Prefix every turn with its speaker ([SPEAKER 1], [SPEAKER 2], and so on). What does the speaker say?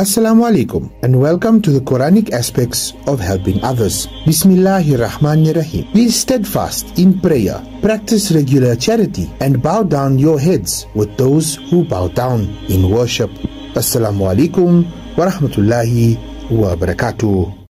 [SPEAKER 1] Assalamu alaikum and welcome to the Quranic aspects of helping others. Bismillahirrahmanirrahim. Be steadfast in prayer, practice regular charity and bow down your heads with those who bow down in worship. Assalamu alaikum wa rahmatullahi wa barakatuh.